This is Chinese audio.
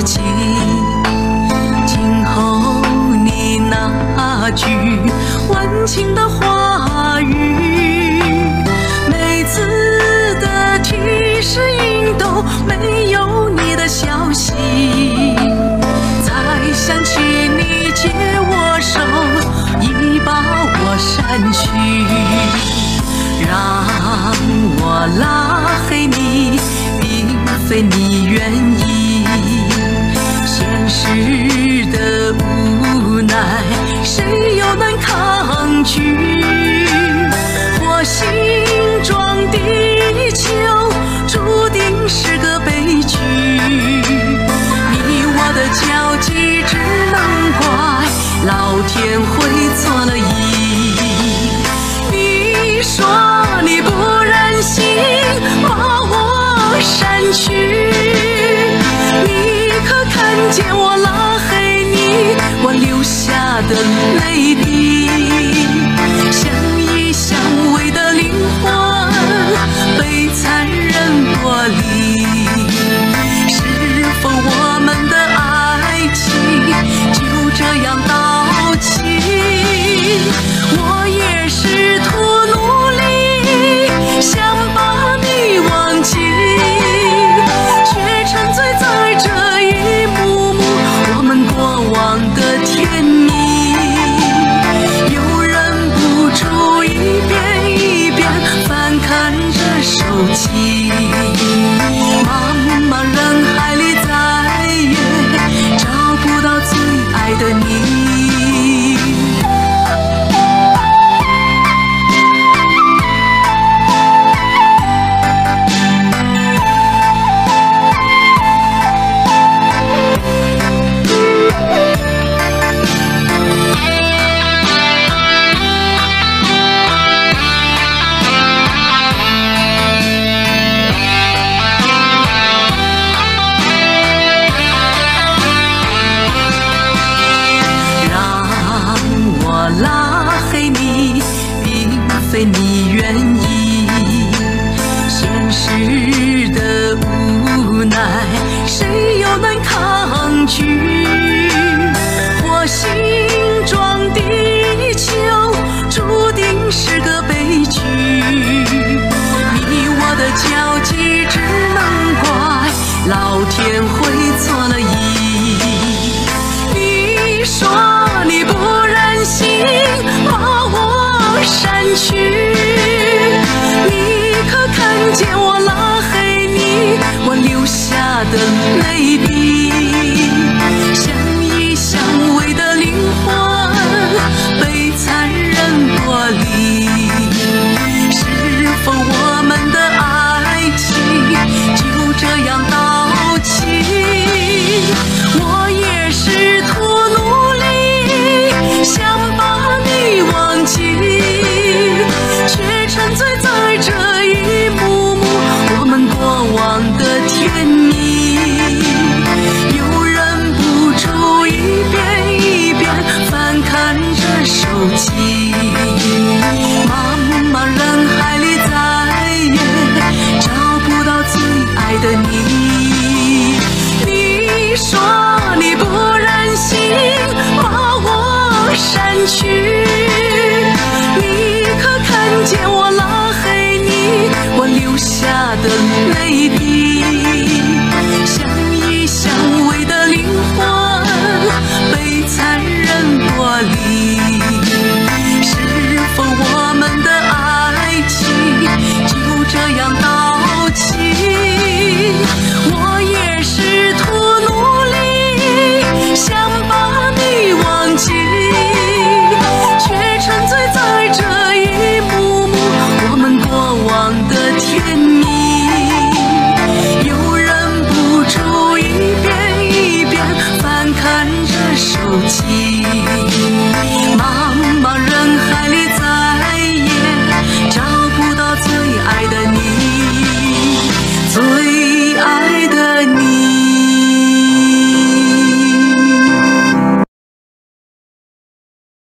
尽。今后你那句温情的话语，每次的提示音都没有你的消息。再想起你借我手，已把我删去。让我拉黑你，并非你愿意。现实的无奈，谁又能抗拒？火星撞地球，注定是个悲剧。你我的交集，只能怪老天会错了意。你说你不忍心把我删去，你可看见我拉黑你，我流下的泪滴，相依相偎的灵魂被残忍剥离。是否我们的爱情就这样到期？我也试图努力想把你忘记，却沉醉在这一幕幕我们过往的甜蜜。又忍不住一遍一遍翻看着手机，茫茫人海里再也找不到最爱的你。非你愿意，现实的无奈，谁又能抗拒？火星撞地球，注定是个悲剧。你我的交集，只能怪老天会错了意。你说你不忍心把我删去，你可看见我拉黑你，我流下的泪滴，相依相偎的灵魂被残忍剥离。是否我们的爱情就这样到期？我也试图努力想把你忘记，却沉醉在这一幕幕我们过往的甜蜜。又忍不住一遍一遍翻看着手机，茫茫人海里再也找不到最爱的你。你说你不忍心把我删去，你可看见我拉黑你，我流下的泪滴，